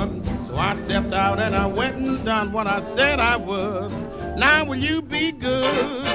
would. So I stepped out and I went and done what I said I would. Now will you be good